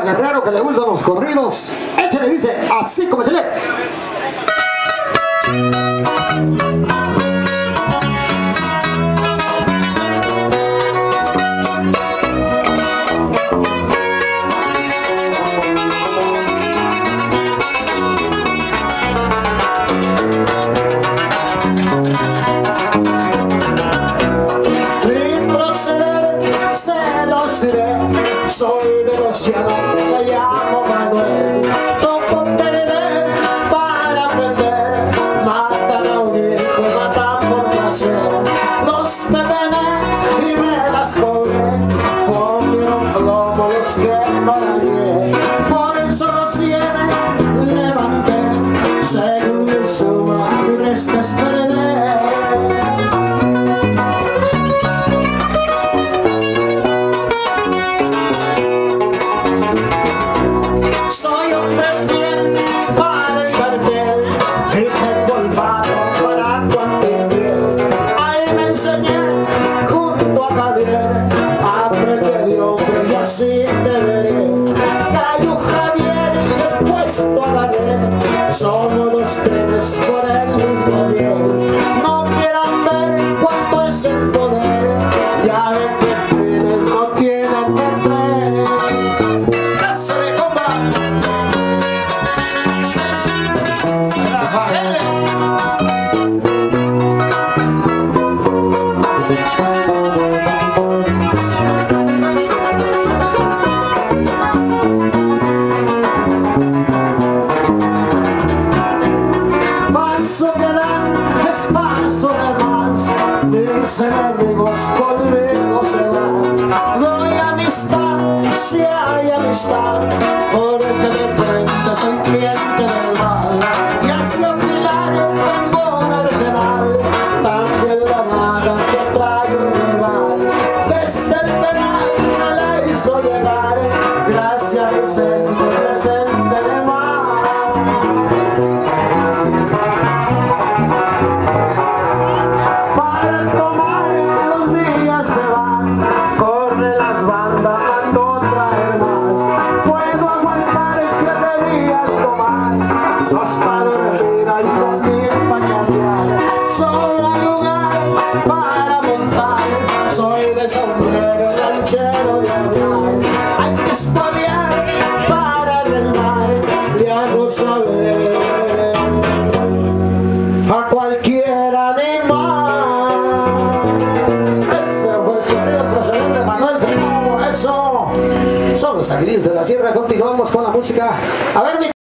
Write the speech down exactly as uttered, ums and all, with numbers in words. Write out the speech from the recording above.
Guerrero que le gustan los corridos, échale, dice, así como se lee. Soy de los llanos, me llamo Manuel. Toco perder para aprender. Matan a un hijo, matan por placer. Los pepené y me las cobré. Comieron plomo los que no dañé. Por eso los cienes levanté. Según mi suma, mi resta es perder. Aprende de hombre y así te veré. Cayo Javier y el puesto agarré. Somos los trenes por el mismo bien. No quieran ver cuánto es el poder. Ya ven que trenes no tienen que tren. ¡Casa de comba! Mis enemigos conmigo se van. Doy amistad si hay amistad, porque de frente soy cliente del mal. Y hacia afilar tengo un arsenal, también la nada que trae un rival. Desde el penal me la hizo llegar, gracias Vicente, presente de mal. Sombrero ranchero de hablar, hay que espolear para remar, le hago saber a cualquier animal. Ese fue el corrido procedente de Manuel Fernando. Eso son los Aguilis de la Sierra. Continuamos con la música. A ver, mi